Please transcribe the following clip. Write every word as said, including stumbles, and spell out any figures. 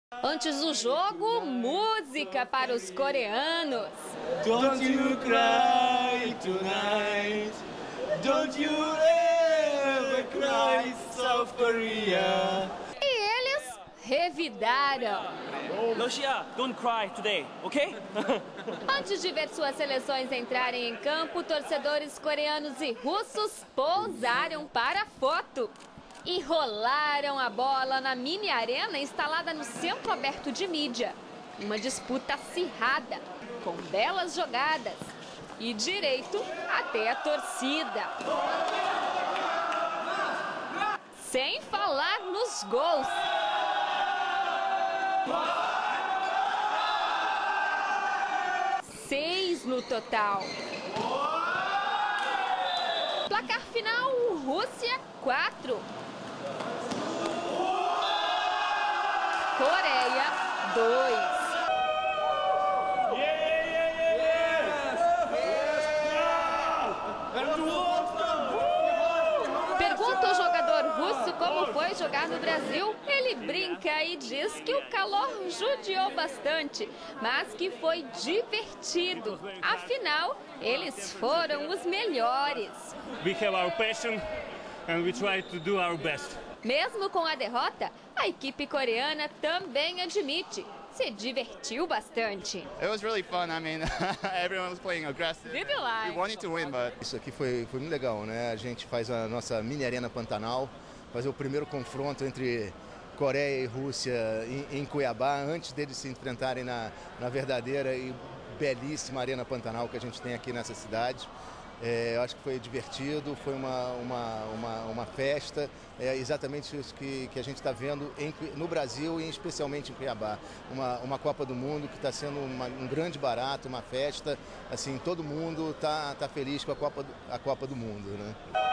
Antes do jogo, música para os coreanos. Don't you cry tonight. Don't you ever cry, South Korea. E eles revidaram. Russia, don't cry today, ok? Antes de ver suas seleções entrarem em campo, torcedores coreanos e russos pousaram para foto. E rolaram a bola na mini arena instalada no centro aberto de mídia. Uma disputa acirrada, com belas jogadas e direito até a torcida. Sem falar nos gols. Seis no total. Placar final, Rússia quatro. Coreia dois. Pergunta o jogador russo como foi jogar no Brasil. Ele brinca e diz que o calor judiou bastante, mas que foi divertido. Afinal, eles foram os melhores. We have our passion and we try to do our best. Mesmo com a derrota, a equipe coreana também admite, se divertiu bastante. It was really fun. I mean, everyone was playing aggressive. Did you like? We wanted to win, but Isso aqui foi, foi muito legal, né? A gente faz a nossa mini arena Pantanal, fazer o primeiro confronto entre Coreia e Rússia em, em Cuiabá, antes deles se enfrentarem na, na verdadeira e belíssima arena Pantanal que a gente tem aqui nessa cidade. É, eu acho que foi divertido, foi uma, uma, uma, uma festa, é exatamente isso que, que a gente está vendo em, no Brasil e especialmente em Cuiabá. Uma, uma Copa do Mundo que está sendo uma, um grande barato, uma festa, assim, todo mundo está tá feliz com a Copa, a Copa do Mundo, né?